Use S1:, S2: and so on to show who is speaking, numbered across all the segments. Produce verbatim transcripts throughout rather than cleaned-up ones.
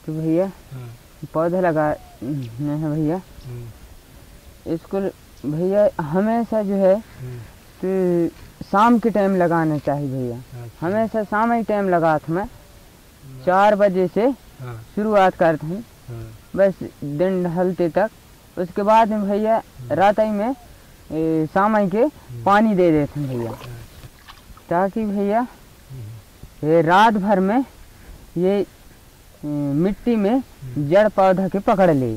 S1: तो भैया पौधा लगा है भैया, इसको भैया हमेशा जो है तो शाम के टाइम लगाना चाहिए भैया। हमेशा शाम ही टाइम लगाता मैं, चार बजे से शुरुआत करता हूँ बस दिन ढलते तक। उसके बाद में भैया रात ही में शाम ही के पानी दे देते हैं भैया, ताकि भैया ये रात भर में ये मिट्टी में जड़ पौधा के पकड़ ले।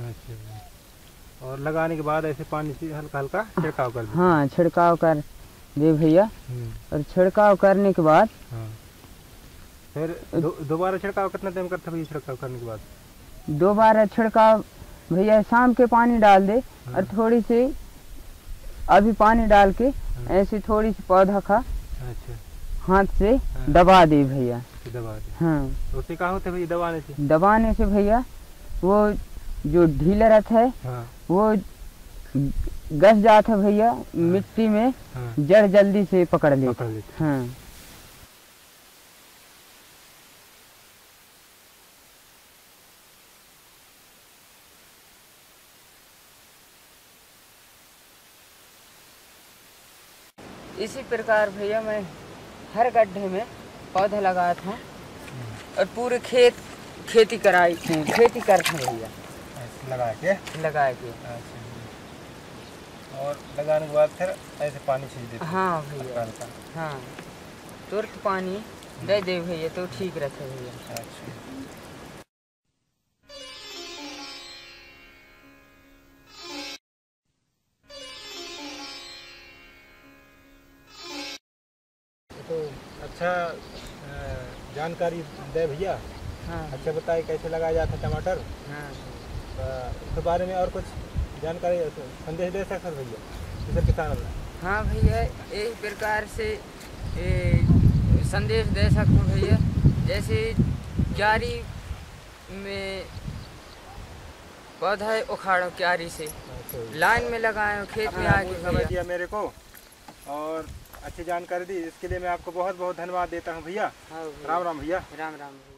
S2: और लगाने के बाद ऐसे पानी से हल्का हल्का छिड़काव कर दे।
S1: हाँ छिड़काव कर दे भैया। और छिड़काव करने के बाद
S2: हाँ। फिर दोबारा छिड़काव कितना टाइम करते भैया छिड़काव करने के बाद?
S1: दोबारा छिड़काव भैया शाम के पानी डाल दे और थोड़ी सी अभी पानी डाल के ऐसे थोड़ी सी पौधा का हाथ से दबा दे भैया।
S2: दबा दे।
S1: हाँ।
S2: तो उससे क्या होता है भैया दबाने से?
S1: दबाने से भैया वो जो ढीला रहता है
S2: हाँ। वो
S1: गस जाता है भैया। हाँ। मिट्टी में हाँ। जड़ जल्दी से पकड़ लेता है। हाँ। इसी प्रकार भैया मैं हर गड्ढे में पौधा लगाता हूँ और पूरे खेत खेती कराई खेती करता हूँ भैया
S2: लगा के
S1: लगा के।
S2: और लगाने के बाद फिर ऐसे पानी छींच देते?
S1: हाँ भैया। हाँ तुरंत पानी दे दे भैया तो ठीक रहता है भैया।
S2: अच्छा। तो अच्छा जानकारी दे भैया। हाँ। अच्छा बताए कैसे लगाया जाता है टमाटर? हाँ। इसके बारे में और कुछ जानकारी संदेश दे सकते भैया जैसे किसान?
S1: हाँ भैया एक प्रकार से ए, संदेश दे सकता हूँ भैया। जैसे क्यारी में पौधा उखाड़ो क्यारी से लाइन में लगाए खेत में आके
S2: समझ दिया मेरे को और अच्छी जानकारी दी, इसके लिए मैं आपको बहुत बहुत धन्यवाद देता हूँ भैया।
S1: हाँ
S2: राम राम भैया।
S1: राम राम भैया।